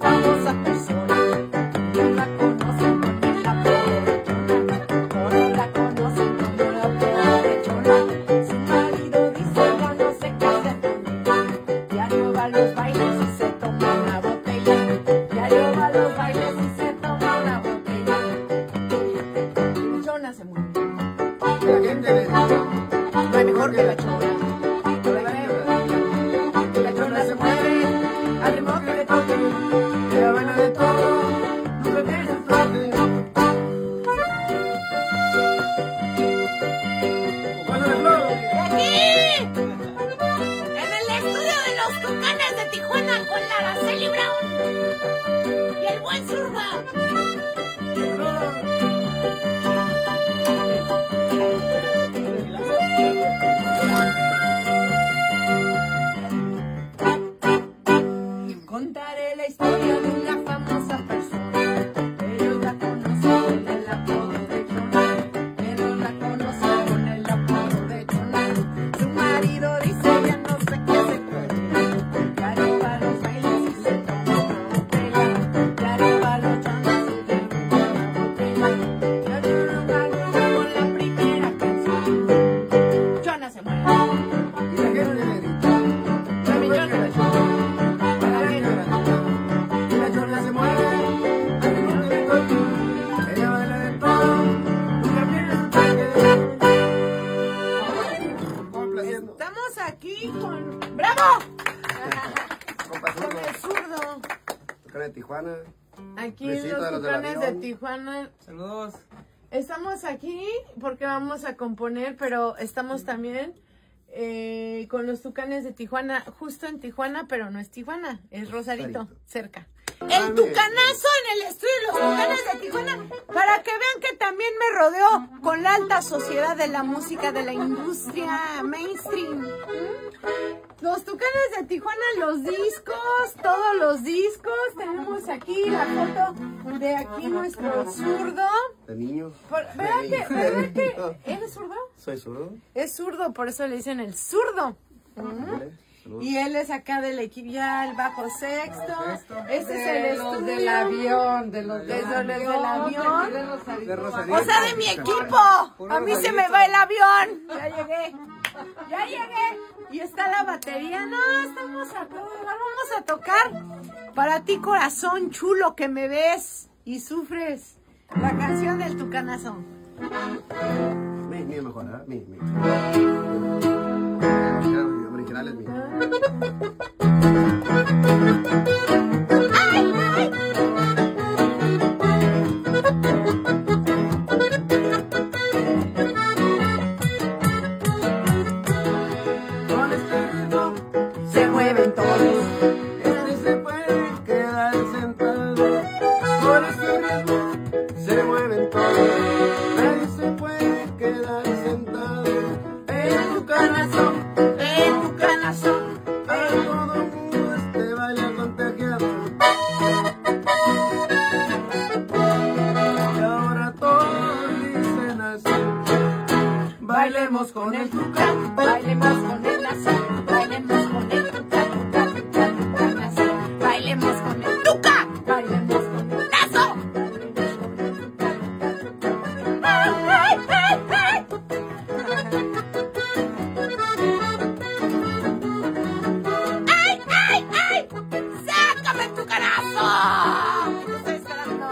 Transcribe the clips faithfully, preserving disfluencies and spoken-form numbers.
famosa persona. Ellos la conocen con el apodo de Chona. Todos la conocen con el apodo de Chona. Su marido dice ya no sé qué hacer con ella. Diario va a los bailes y se toma una botella. Diario va a los bailes y se toma una botella. Chona se muere. La gente le dice, No hay mejor que la Chona. la Chona se muere, al ritmo que le toque, ella baila de todo, nunca pierde el trote. Bueno, de flor. Y aquí, en el estudio de los Tucanes de Tijuana con la Araceli Brown y el buen zurdo. Contaré la historia de una famosa persona. Ellos la conocen con el apodo de Chona. Ellos la conocen con el apodo de Chona. Su marido dice ya no sé qué hacer con ella. Diario va a los bailes y se toma una botella. Diario va a los chonas y se toma una botella. Diario va a los con la primera canción. Chona se muere. Y la gente le grita, La millona de Chona. y la Chona se muere, al ritmo que le toque, ella baila de todo, nunca pierde el trote. Complaciendo. Estamos aquí con... ¡Bravo! Compa Con el zurdo, zurdo. Tucán de Tijuana. Aquí Luisito los de los del Tucanes de avión. Tijuana. Saludos. Estamos aquí porque vamos a componer, pero estamos también eh, con los Tucanes de Tijuana, justo en Tijuana, pero no es Tijuana, es Rosarito, Rosarito. cerca. Ah, El Tucanazo en el estudio de los Tucanes de Tijuana, para que vean que también me rodeo con la alta sociedad de la música, de la industria mainstream. ¿Mm? Los Tucanes de Tijuana, los discos, todos los discos. Tenemos aquí la foto de aquí nuestro zurdo. De niño. Por- ¿Verdad que, ¿verdad que eres zurdo? Soy zurdo. Es zurdo, por eso le dicen el zurdo. Ándale, saludos. Y él es acá del equipo, ya el bajo sexto. Este es el De los estudio. del avión, de los De del los del avión. avión. De Rosarito. De Rosarito. O sea, de mi equipo. A mí se me va el avión. Ya llegué. Ya llegué. Y está la batería. No, estamos a todo. Vamos a tocar. Para ti, corazón chulo, que me ves y sufres. La canción del Tucanazo. Mi, mi mejor, ¿eh? Mi, mi. Original es mío. ¡Ay, ay! Con este ritmo, Se mueven todos. nadie se puede quedar sentado. Con este ritmo, se mueven todos. Nadie se puede quedar sentado. En tu canazo, En Tucanazo. a todo mundo este baile contagiado. Y ahora todos dicen así. Bailemos con el Tucán, bailemos con el nazo, bailemos con el Tucán, Tucán, Tucán, Tucanazo, bailemos con el Tucán, bailemos con el nazo, bailemos con el Tucán, Tucán, Tucán. ¡Ay, ay, ay, ay! ¡Ay, ay, ay! ¡Sácame el Tucanazo! ¡Te estoy esperando!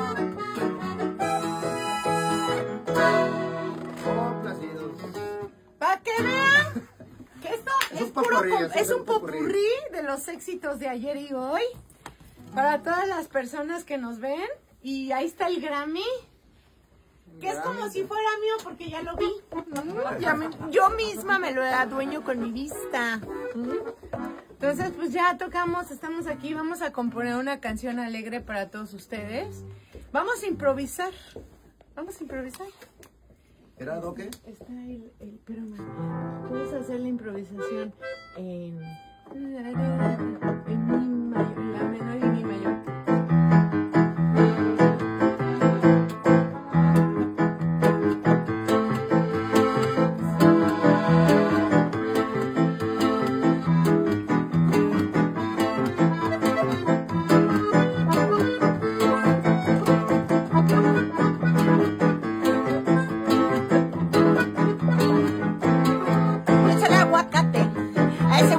complacidos. Para que vean que esto Es es, un puro popurrí, com- es es un un popurrí. popurrí de los éxitos de ayer y hoy. Para todas las personas que nos ven. Y ahí está el Grammy. Que es como si fuera mío porque ya lo vi. Mm, ya me- yo misma me lo adueño con mi vista. Mm. Entonces, pues ya tocamos, estamos aquí. Vamos a componer una canción alegre para todos ustedes. Vamos a improvisar. Vamos a improvisar. ¿Era Doque? Está el, el espérame. Vamos a hacer la improvisación en, en mi mayor, en la menor y mi mayor.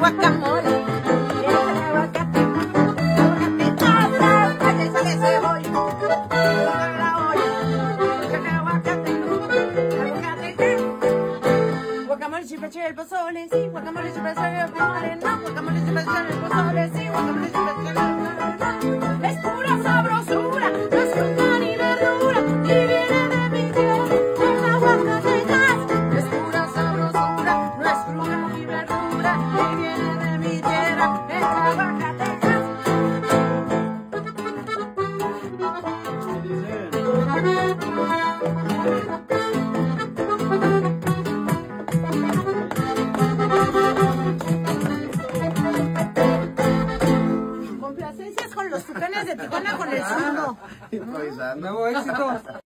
guacamole, y échale aguacate, aguacate, casa, para que sale cebolla, toda la olla, échale aguacate, aguacate, ¿qué? Guacamole, chipachero, el pozole, sí, guacamole, chipachero, el pozole, no, guacamole, chipachero, el pozole, sí, guacamole, chipachero, el pozole, no, es pura sabrosura, no es fruta ni verdura, y viene de mi tierra, el aguacatecas, es pura sabrosura, no es fruta ni verdura, y viene de mi tierra, el aguacatecas. Complacencias con los Tucanes de Tijuana con el zurdo. Improvisando. Nuevo éxito.